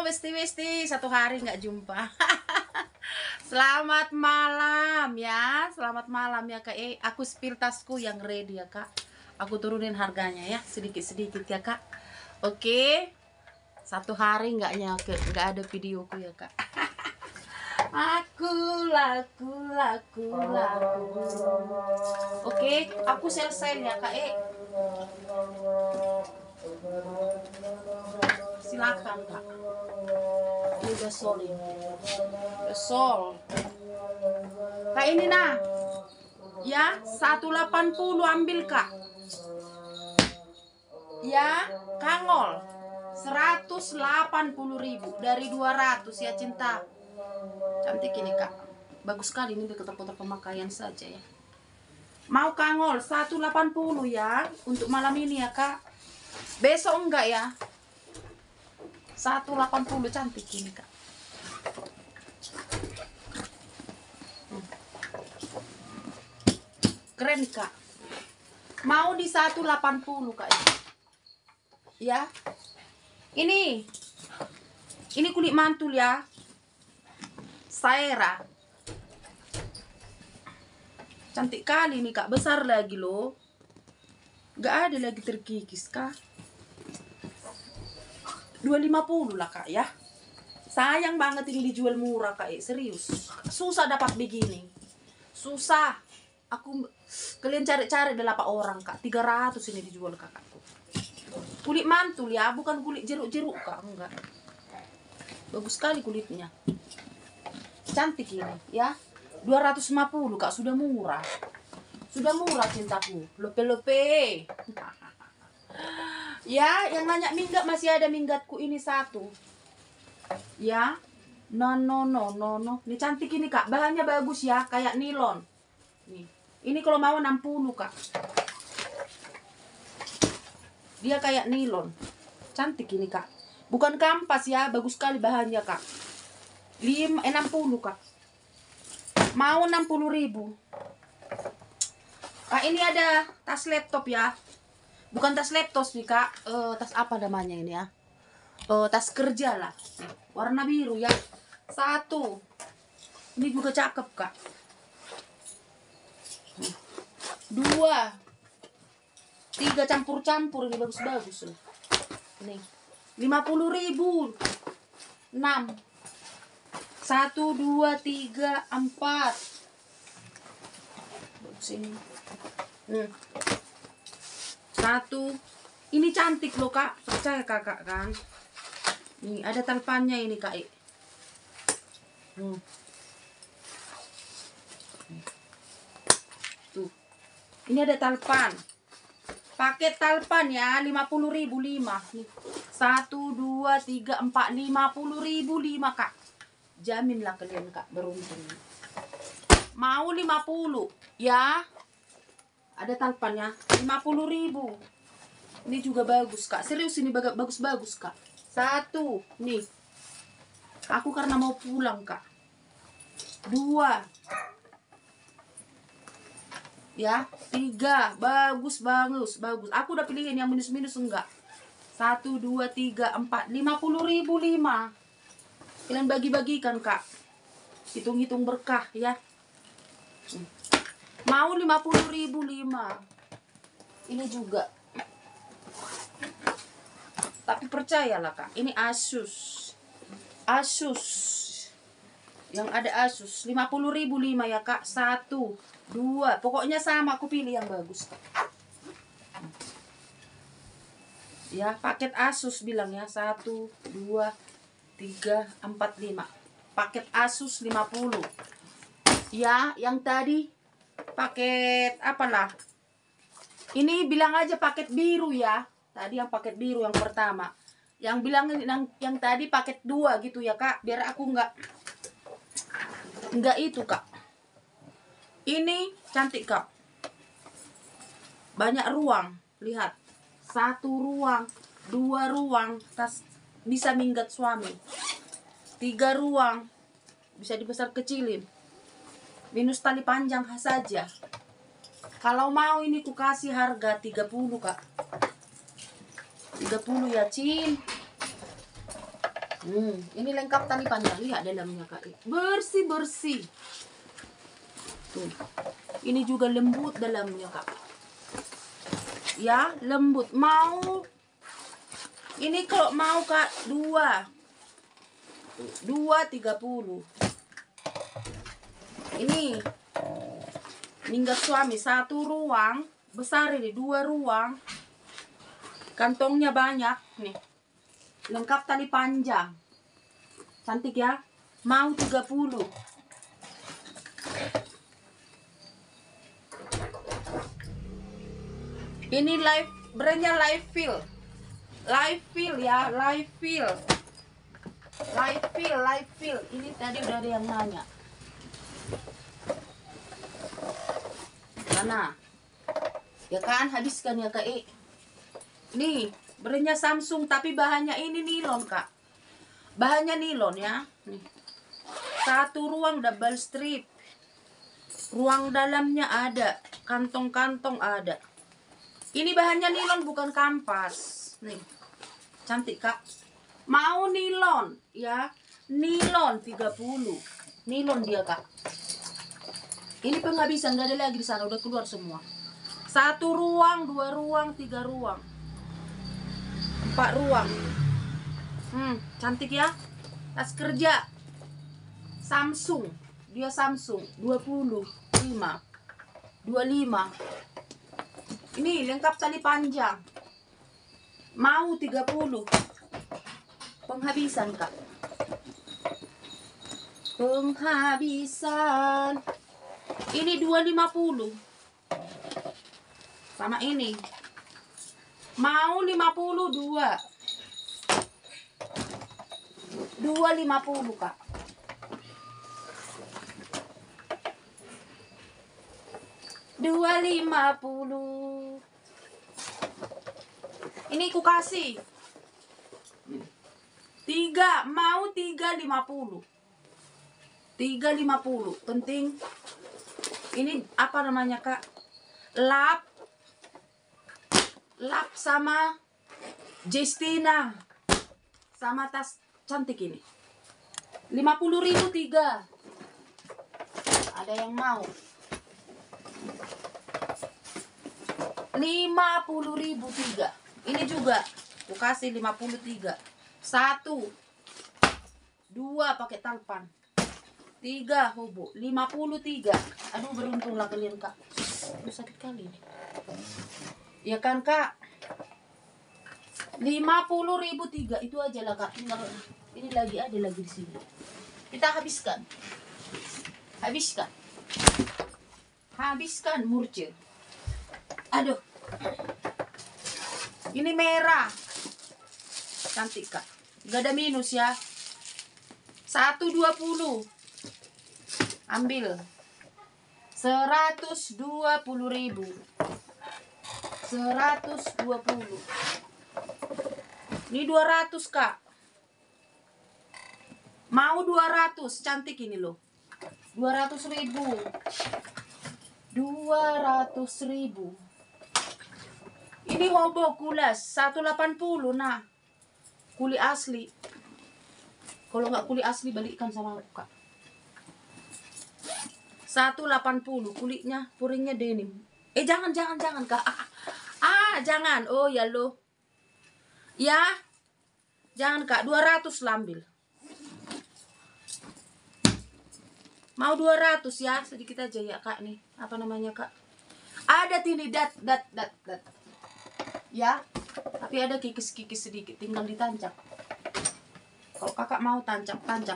Besti-besti, satu hari nggak jumpa. Selamat malam ya, selamat malam ya kak. Aku spill tasku yang ready ya kak. Aku turunin harganya ya, sedikit-sedikit ya kak. Oke, satu hari nggak ada videoku ya kak. Aku laku. Oke, aku sel-sel ya kak. Silakan kak. Ini gasol ini. Gasol. Kak ini nah. Ya, 180 ambil kak. Ya, kangol. 180.000 dari 200 ya cinta. Cantik ini kak. Bagus sekali ini kotak-kotak pemakaian saja ya. Mau kangol 180 ya untuk malam ini ya kak. Besok enggak ya. 180 cantik ini kak. Keren kak. Mau di 180 kak ya. Ini kulit mantul ya. Saera. Cantik kali nih kak, besar lagi loh. Gak ada lagi terkikis kak. 250 lah kak ya. Sayang banget ini dijual murah kak, serius. Susah dapat begini. Susah. Kalian cari-cari 8 orang kak. 300 ini dijual kakakku. Kulit mantul ya, bukan kulit jeruk-jeruk kak, enggak. Bagus sekali kulitnya. Cantik ini ya. 250 kak, sudah murah. Sudah murah cintaku. Lepe-lepe. Ya, yang nanya minggat masih ada minggatku ini satu. Ya. No. Ini cantik ini kak. Bahannya bagus ya, kayak nilon. Nih. Ini kalau mau 60 kak. Dia kayak nilon. Cantik ini kak. Bukan kampas ya, bagus sekali bahannya kak. 60 kak. Mau 60.000. Kak ini ada tas laptop ya. Bukan tas laptop nih kak. Tas apa namanya ini ya? Tas kerja lah. Warna biru ya. 1. Ini juga cakep kak. 2. 3 campur-campur ini bagus-bagus loh. Ini 50.000. 6. 1, 2, 3, 4. Bagus ini. 1. Ini cantik loh kak. Percaya kakak kan. Nih ada talpannya ini kak. Tuh. Ini ada talpan. Paket talpan ya. 50.000 5. Nih. 1, 2, 3, 4. 50.000 5 kak. Jaminlah kalian kak beruntung. Mau 50 ya. Ada talpannya 50.000. Ini juga bagus kak. Serius ini bagus-bagus kak. 1 nih. Aku karena mau pulang kak. 2 ya. 3 bagus. Aku udah pilihin yang minus-minus enggak. 1, 2, 3, 4. 50.000 5. Kalian bagi-bagikan kak. Hitung-hitung berkah ya. Mau 50.000 5. Ini juga. Tapi percayalah kak, ini Asus. Yang ada Asus 50.000 5 ya kak. 1, 2. Pokoknya sama, aku pilih yang bagus kak. Ya, paket Asus bilang ya. 1, 2, 3, 4, 5. Paket Asus 50. Ya, yang tadi paket apalah. Ini bilang aja paket biru ya. Tadi yang paket biru yang pertama. Yang bilang yang tadi paket 2 gitu ya kak. Biar aku enggak itu kak. Ini cantik kak. Banyak ruang. Lihat. 1 ruang, 2 ruang. Tas bisa minggat suami. 3 ruang. Bisa dibesar kecilin. Minus tali panjang saja. Kalau mau ini ku kasih harga 30 kak. 30 ya cin. Ini lengkap tali panjang. Lihat dalamnya Kak. Bersih-bersih. Tuh. Ini juga lembut dalamnya Kak. Ya, lembut. Mau ini kalau mau Kak 2.30. Ini minggat suami 1 ruang besar, ini 2 ruang, kantongnya banyak nih, lengkap tali panjang, cantik ya. Mau 30. Ini brandnya Live Feel ya, Live Feel. Ini tadi udah ada yang nanya. Mana? Ya kan, habiskan ya Kak. Nih, brandnya Samsung tapi bahannya ini nilon Kak. Bahannya nilon ya. Nih. 1 ruang double strip. Ruang dalamnya ada, kantong-kantong ada. Ini bahannya nilon bukan kampas. Nih. Cantik Kak. Mau nilon ya. Nilon 30. Nilon dia Kak. Ini penghabisan, gak ada lagi di sana, udah keluar semua. 1 ruang, 2 ruang, 3 ruang, 4 ruang. Cantik ya. Tas kerja Samsung. Dia Samsung 25. Ini lengkap tali panjang. Mau 30. Penghabisan Kak. Penghabisan. Ini 250. Sama ini. Mau 52. 250 Kak. $250. Ini ku kasih 3, mau 350. 350. Penting. Ini apa namanya Kak? Lap sama Justina. Sama tas cantik ini. 50.000 3. Ada yang mau? 50.000 3. Ini juga aku kasih 53. 1 2 pakai talpan. 3 hubuk 53. Aduh, beruntunglah kalian Kak. Aduh, sakit kali nih. Ya kan Kak? 50.000 3. Itu aja lah Kak. Tinggal ini lagi ada lagi di sini. Kita habiskan. Habiskan murce. Aduh. Ini merah. Cantik Kak. Gak ada minus ya. 120. Ambil 120.000. 120. Ini 200 Kak. Mau 200. Cantik ini loh. 200.000. 200.000. Ini hobo kulas 180. Nah, kuli asli. Kalau nggak kuli asli balikkan sama aku Kak. 180 kulitnya, puringnya denim. Jangan Kak. Jangan. Oh ya lo. Ya. Jangan Kak, 200 lah ambil. Mau 200 ya, sedikit aja ya Kak nih. Apa namanya Kak? Ada ini dat. Ya. Tapi ada kikis-kikis sedikit, tinggal ditancap. Kalau Kakak mau tancap lah.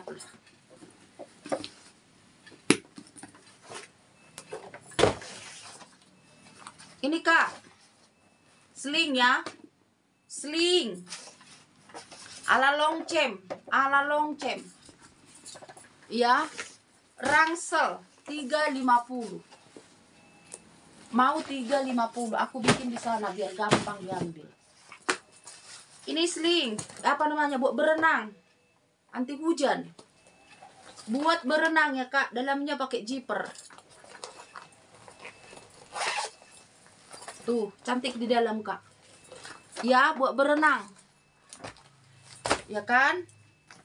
Ini Kak, sling ya, sling ala longcem, ya, rangsel 350. Mau 350, aku bikin di sana biar gampang diambil. Ini sling, apa namanya, buat berenang, anti hujan, buat berenang ya Kak, dalamnya pakai zipper. Tuh, cantik di dalam Kak. Ya, buat berenang. Ya kan?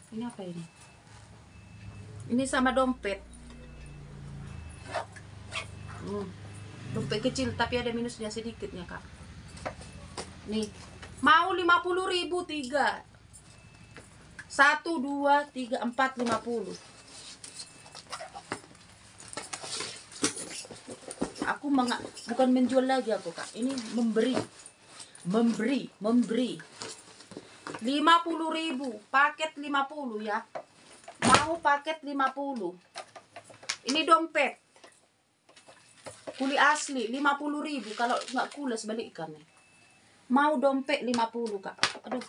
Ini apa ini? Ini sama dompet. Dompet kecil tapi ada minusnya sedikitnya, Kak. Nih, mau 50.000 3. 1 2 3 4 50. Aku bukan menjual lagi aku, Kak. Ini memberi. 50.000, paket 50 ya. Mau paket 50. Ini dompet. Kuli asli 50.000, kalau nggak kulas balikkan nih. Mau dompet 50, Kak. Aduh.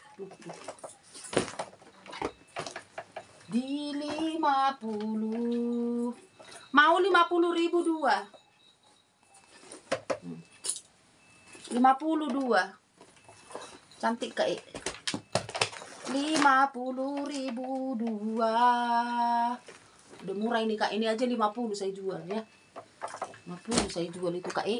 Di 50. Mau 50.000 2. 52. Cantik, Kak. 50.000 2. Udah murah ini, Kak. Ini aja 50 saya jual ya. 50 saya jual itu, Kak.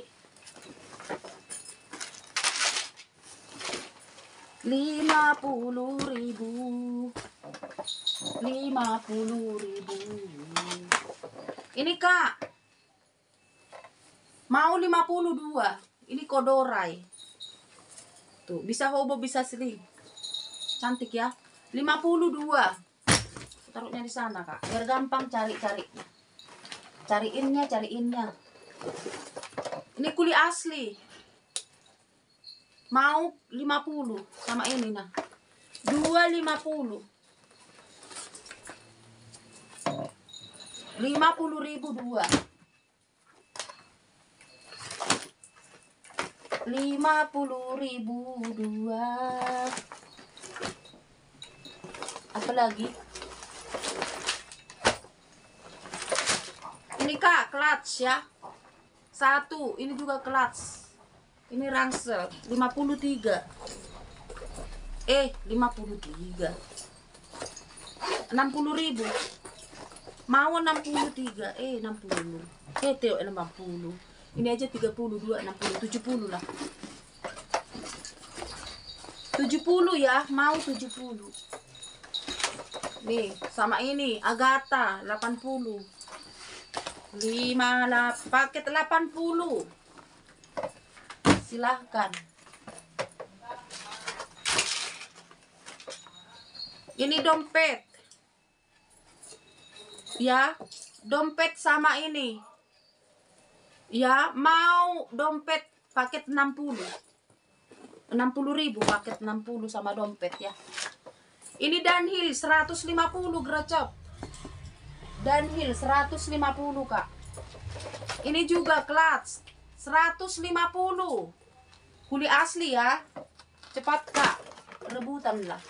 50.000. 50.000. Ini, Kak. Mau 52. Ini kodorai. Tuh, bisa hobo, bisa sling. Cantik ya. 52. Taruhnya di sana, Kak. Biar gampang cari-cari. Cariinnya. Ini kuli asli. Mau 50 sama ini nah. 250. 50.000 2. 50.000 2. Apa lagi? Ini, Kak, clutch ya. 1, ini juga clutch. Ini rangsel 53. 53. 60.000. Mau 63. 60. Teo 60. Ini aja 32, 60, 70 lah. 70 ya, mau 70. Nih, sama ini Agatha 80. 5 paket 80. Silahkan. Ini dompet. Ya, dompet sama ini. Ya, mau dompet paket 60. 60.000 paket 60 sama dompet ya. Ini Dunhill 150 geracop. Dunhill 150, Kak. Ini juga clutch 150. Kuli asli ya. Cepat, Kak. Rebutan lah.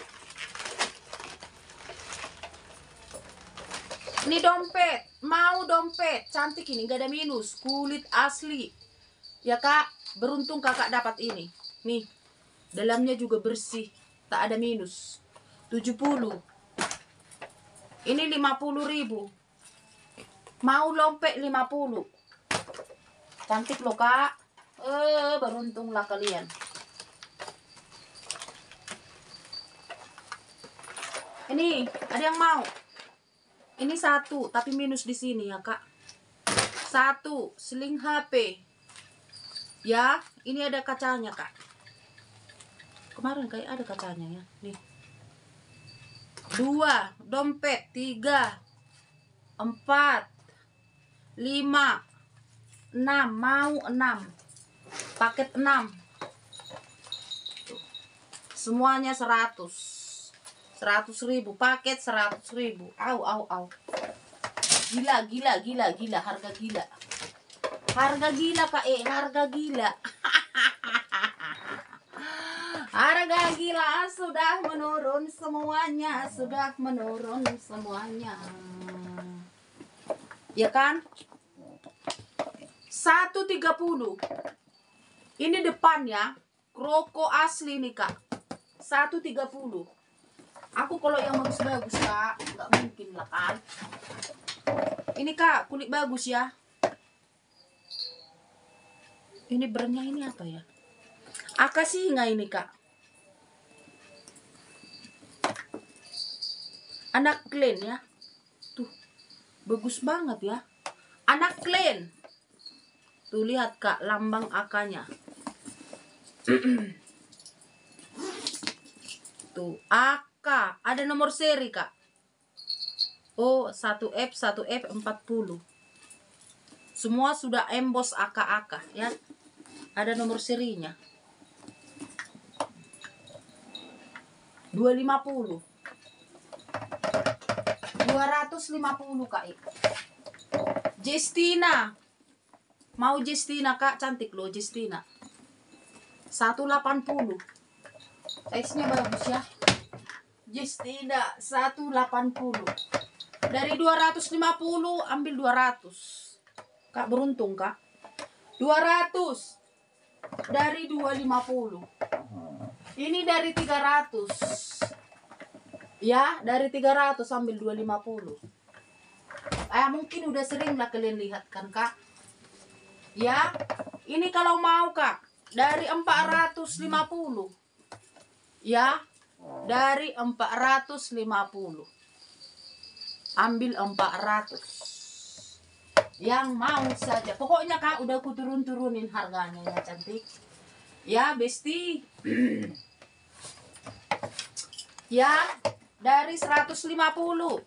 Ini dompet. Mau dompet. Cantik ini. Gak ada minus. Kulit asli. Ya, Kak. Beruntung Kakak dapat ini. Nih. Dalamnya juga bersih. Tak ada minus. 70. Ini 50.000. Mau lompek 50. Cantik loh, Kak. Beruntunglah kalian. Ini ada yang mau. Ini 1 tapi minus di sini ya, Kak. 1 sling HP. Ya, ini ada kacanya, Kak. Kemarin kayak ada kacanya ya. Nih. 2 dompet, 3 4 5 6. Mau 6. Paket 6. Semuanya 100.000. Paket 100.000. Au. Gila. Harga gila. Harga gila, Kak. Harga gila. Harga gila sudah menurun semuanya. Ya kan? 130. Ini depannya kroko asli nih, Kak. 130. Aku kalau yang bagus-bagus, Kak, nggak mungkin lah kan. Ini, Kak, kulit bagus ya. Ini brandnya ini apa ya? Akasinga ini, Kak. Anak clean ya. Tuh, bagus banget ya. Anak clean. Tuh lihat Kak, lambang AK-nya. Tuh, AK. Ada nomor seri Kak. Oh, 1F, 1F40. Semua sudah emboss AK-AK ya. Ada nomor serinya. 250. 250 Kak. Justina. Mau Justina Kak, cantik loh Justina. 180. Size-nya bagus ya. Justina 180. Dari 250 ambil 200. Kak beruntung Kak. 200 dari 250. Ini dari 300. Ya, dari 300 ambil 250. Mungkin udah sering lah kalian lihat kan Kak. Ya, ini kalau mau Kak, dari 450. Ya, dari 450. Ambil 400. Yang mau saja. Pokoknya Kak, udah aku turunin harganya ya cantik. Ya, Besti. Ya, dari 150.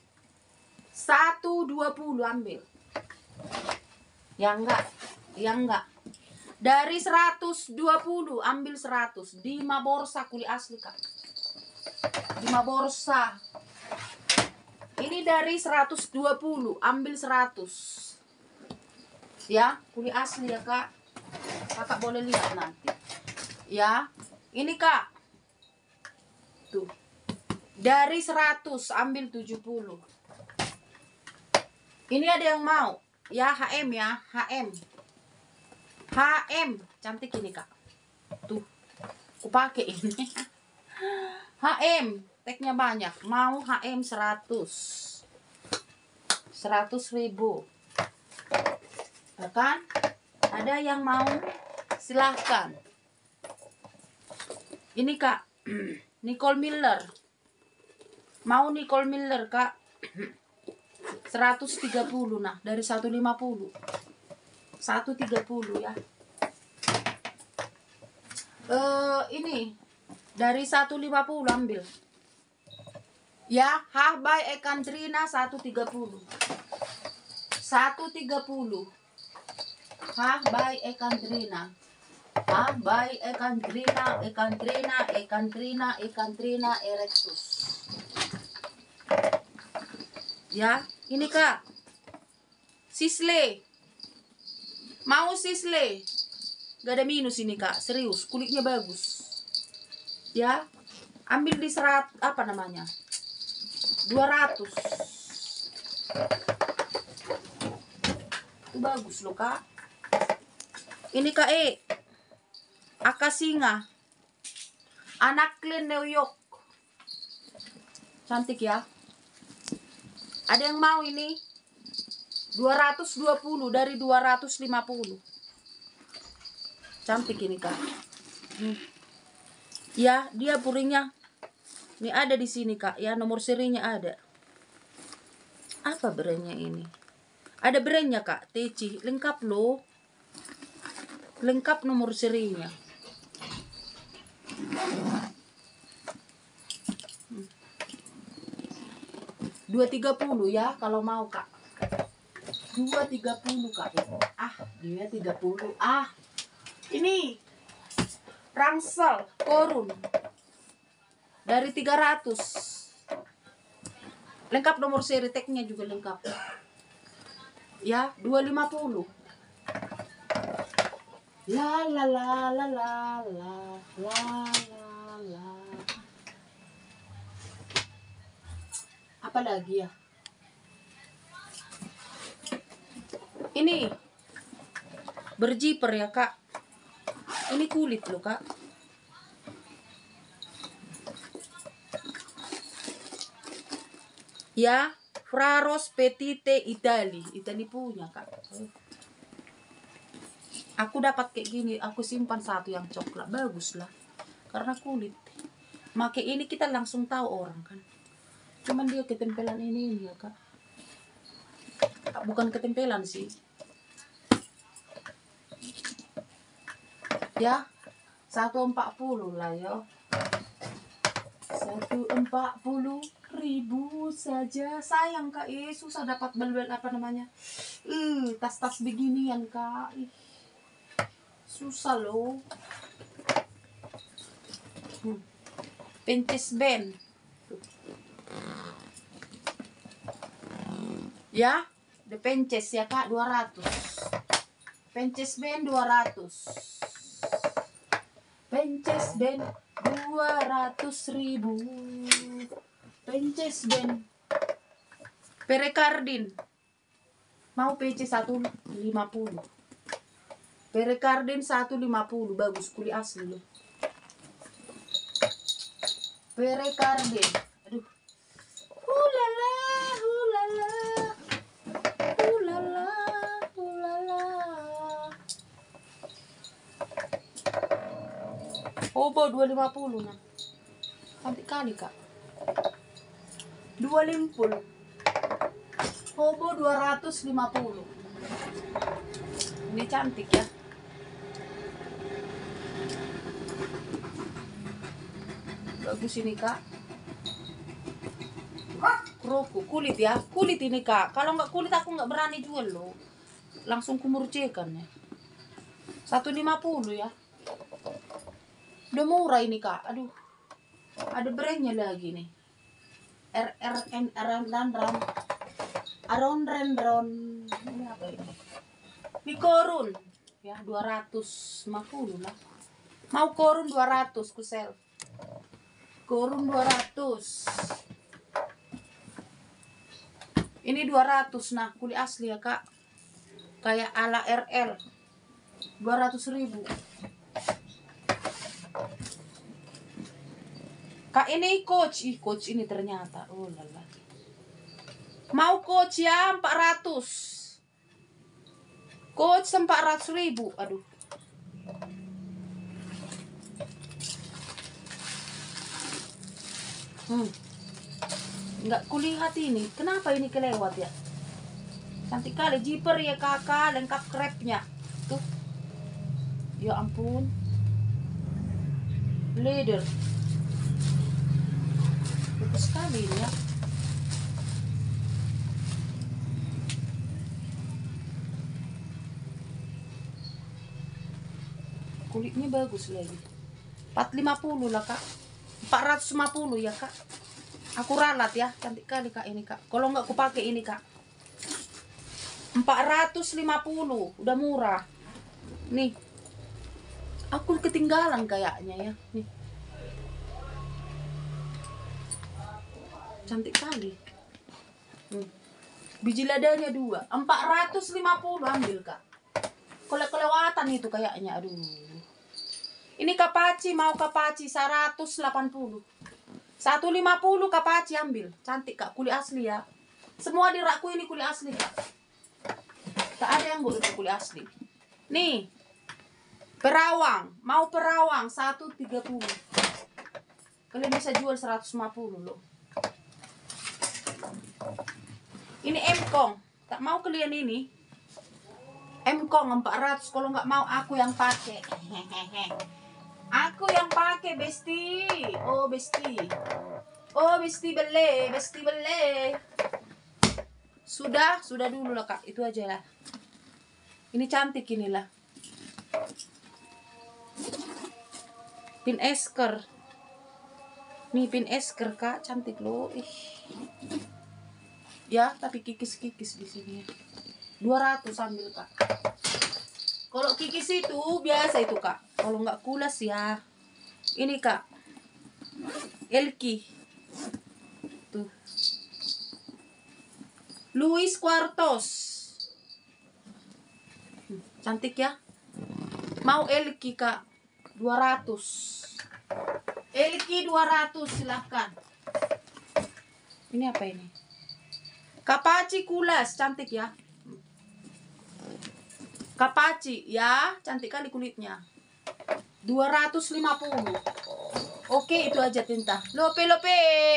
120 ambil. Ya enggak. Dari 120 ambil 100. Dima borsa kuli asli Kak. Dima borsa. Ini dari 120 ambil 100. Ya, kuli asli ya Kak. Kakak boleh lihat nanti. Ya, ini Kak. Tuh. Dari 100 ambil 70. Ini ada yang mau. Ya, HM ya, HM. HM, cantik ini Kak. Tuh, aku pakai ini. HM, tagnya banyak. Mau HM 100. 100.000. Ya kan? Ada yang mau? Silahkan. Ini Kak, Nicole Miller. Mau Nicole Miller Kak? 130 nah, dari 150. 130 ya. Ini dari 150 ambil. Ya, by Ekantrina 130. 130. by Ekantrina. By Ekantrina erectus. Ya, ini Kak. Sisle. Mau sisle? Gak ada minus ini Kak, serius, kulitnya bagus. Ya, ambil di apa namanya? 200. Itu bagus loh Kak. Ini Kak Akasinga. Anak clean New York. Cantik ya. Ada yang mau ini? 220 dari 250. Cantik ini Kak. Ya, dia puringnya. Ini ada di sini Kak. Ya, nomor serinya ada. Apa brandnya ini? Ada brandnya Kak. Teci. Lengkap loh. Lengkap nomor serinya. 230 ya kalau mau Kak. 230 Kak. Dia 30. Ini rangsel korun dari 300. Lengkap nomor seri, tagnya juga lengkap. Ya, 250. La la la la la la la la la. Apa lagi ya? Ini berjiper ya Kak. Ini kulit loh Kak. Ya, Fraros Petite Italy. Italy punya Kak. Aku dapat kayak gini, aku simpan satu yang coklat, bagus lah. Karena kulit. Make ini kita langsung tahu orang kan. Cuman dia ketempelan ini ya kak. Bukan ketempelan sih. Ya, 140 lah ya. 140.000 saja. Sayang kak, susah dapat bel-bel apa namanya. Tas-tas beginian kak. Susah loh. Pinches band. Ya, the pinches ya kak 200. Pinches band 200. Pinches band 200.000. Pinches band. Perekardin. Mau PC 150. Perekardin 150. Bagus, kulit asli loh. Perekardin. Aduh. Hulala, hulala. Hulala, hulala. Obo 250 nah. Cantik kali kak. 250. Obo 250. Ini cantik ya. Bagus ini kak. Kroku kulit ya. Kulit ini kak. Kalau nggak kulit aku nggak berani jual loh. Langsung kumurcekan ya. 150 ya. Udah murah ini kak. Aduh. Ada brandnya lagi nih. RRN Aron. Ini apa ini? Ini korun. Ya 250 lah. Mau korun 200 kusel. Korun 200. Ini 200 nah, kulit asli ya kak. Kayak ala RL. 200.000. Kak ini coach, coach ini ternyata. Oh lala. Mau coach ya 400. Coach 400.000. Aduh. Nggak kulihat ini. Kenapa ini kelewat ya? Cantik kali zipper ya kakak, lengkap krepnya. Tuh. Ya ampun. Leather. Bagus sekali ini ya. Kulitnya bagus lagi. 450 lah kak. 450 ya kak. Aku ralat ya. Cantik kali kak ini kak. Kalau nggak aku pakai ini kak. 450. Udah murah. Nih. Aku ketinggalan kayaknya ya. Nih. Cantik kali. Biji ladanya 2. 450 ambil kak. Kelewatan itu kayaknya. Aduh. Ini kapaci, mau kapaci 180. 150 kapaci ambil. Cantik kak, kulit asli ya. Semua di rakku ini kulit asli kak. Tak ada yang boleh kulit asli. Nih. Perawang, mau perawang 130. Kalian bisa jual 150 loh. Ini emkong. Tak mau kalian ini. Emkong 400. Kalau nggak mau aku yang pakai. Aku yang pakai besti. Oh besti. Oh besti bele, besti bele. Sudah dulu lah kak. Itu aja lah. Ini cantik inilah. Pin esker. Nih pin esker kak, cantik loh. Ya, tapi kikis-kikis di sini. 200 ambil kak. Kalau kikis itu biasa itu kak. Kalau nggak kulas ya. Ini kak. Elki. Tuh. Luis Quartos. Cantik ya. Mau Elki kak. 200. Elki 200 silahkan. Ini apa ini? Kapaci kulas, cantik ya. Kapaci ya, cantik kali kulitnya. 250. Oke, itu aja tinta. Lope.